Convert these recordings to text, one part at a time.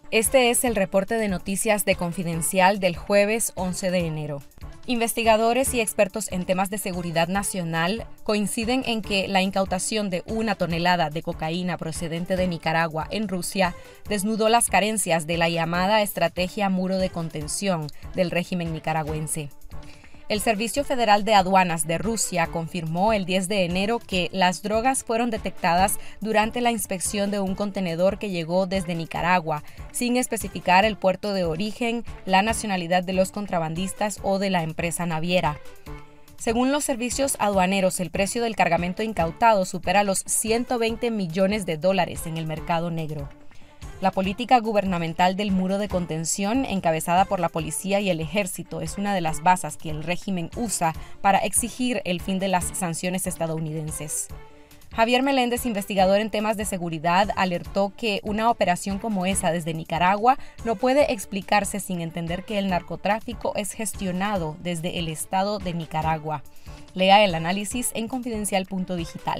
Este es el reporte de noticias de Confidencial del jueves 11 de enero. Investigadores y expertos en temas de seguridad nacional coinciden en que la incautación de 1 tonelada de cocaína procedente de Nicaragua en Rusia desnudó las carencias de la llamada estrategia muro de contención del régimen nicaragüense. El Servicio Federal de Aduanas de Rusia confirmó el 10 de enero que las drogas fueron detectadas durante la inspección de un contenedor que llegó desde Nicaragua, sin especificar el puerto de origen, la nacionalidad de los contrabandistas o de la empresa naviera. Según los servicios aduaneros, el precio del cargamento incautado supera los $120 millones en el mercado negro. La política gubernamental del muro de contención, encabezada por la policía y el ejército, es una de las bases que el régimen usa para exigir el fin de las sanciones estadounidenses. Javier Meléndez, investigador en temas de seguridad, alertó que una operación como esa desde Nicaragua no puede explicarse sin entender que el narcotráfico es gestionado desde el Estado de Nicaragua. Lea el análisis en Confidencial.digital.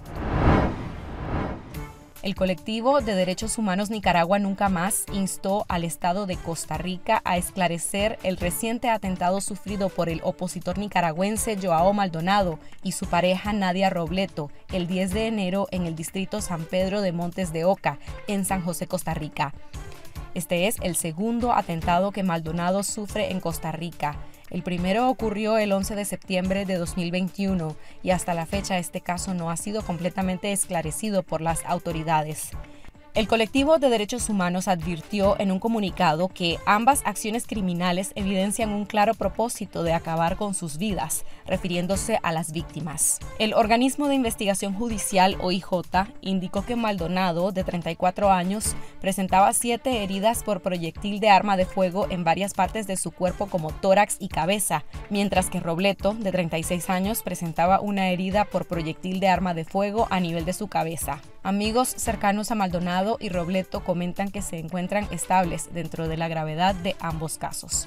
El colectivo de derechos humanos Nicaragua Nunca Más instó al Estado de Costa Rica a esclarecer el reciente atentado sufrido por el opositor nicaragüense Joao Maldonado y su pareja Nadia Robleto el 10 de enero en el distrito San Pedro de Montes de Oca, en San José, Costa Rica. Este es el segundo atentado que Maldonado sufre en Costa Rica. El primero ocurrió el 11 de septiembre de 2021 y hasta la fecha este caso no ha sido completamente esclarecido por las autoridades. El colectivo de derechos humanos advirtió en un comunicado que ambas acciones criminales evidencian un claro propósito de acabar con sus vidas, refiriéndose a las víctimas. El organismo de investigación judicial OIJ indicó que Maldonado, de 34 años, presentaba 7 heridas por proyectil de arma de fuego en varias partes de su cuerpo como tórax y cabeza, mientras que Robleto, de 36 años, presentaba una herida por proyectil de arma de fuego a nivel de su cabeza. Amigos cercanos a Maldonado y Robleto comentan que se encuentran estables dentro de la gravedad de ambos casos.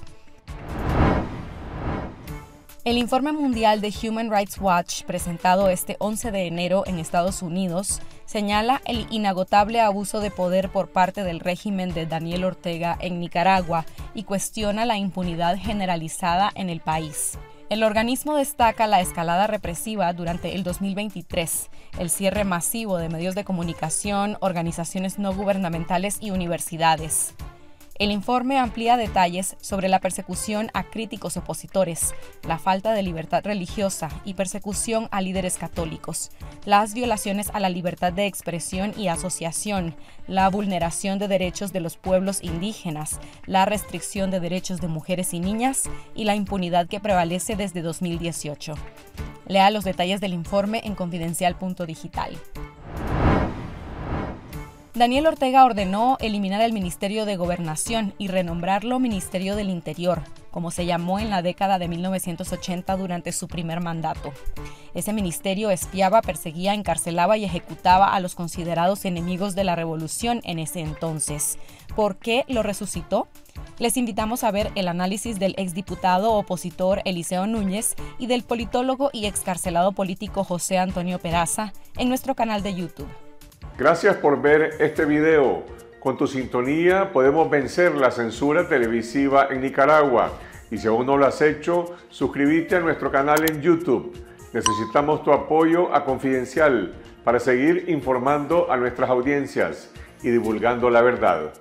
El informe mundial de Human Rights Watch, presentado este 11 de enero en Estados Unidos, señala el inagotable abuso de poder por parte del régimen de Daniel Ortega en Nicaragua y cuestiona la impunidad generalizada en el país. El organismo destaca la escalada represiva durante el 2023, el cierre masivo de medios de comunicación, organizaciones no gubernamentales y universidades. El informe amplía detalles sobre la persecución a críticos opositores, la falta de libertad religiosa y persecución a líderes católicos, las violaciones a la libertad de expresión y asociación, la vulneración de derechos de los pueblos indígenas, la restricción de derechos de mujeres y niñas y la impunidad que prevalece desde 2018. Lea los detalles del informe en Confidencial.digital. Daniel Ortega ordenó eliminar el Ministerio de Gobernación y renombrarlo Ministerio del Interior, como se llamó en la década de 1980 durante su primer mandato. Ese ministerio espiaba, perseguía, encarcelaba y ejecutaba a los considerados enemigos de la revolución en ese entonces. ¿Por qué lo resucitó? Les invitamos a ver el análisis del exdiputado opositor Eliseo Núñez y del politólogo y excarcelado político José Antonio Peraza en nuestro canal de YouTube. Gracias por ver este video. Con tu sintonía podemos vencer la censura televisiva en Nicaragua. Y si aún no lo has hecho, suscríbete a nuestro canal en YouTube. Necesitamos tu apoyo a Confidencial para seguir informando a nuestras audiencias y divulgando la verdad.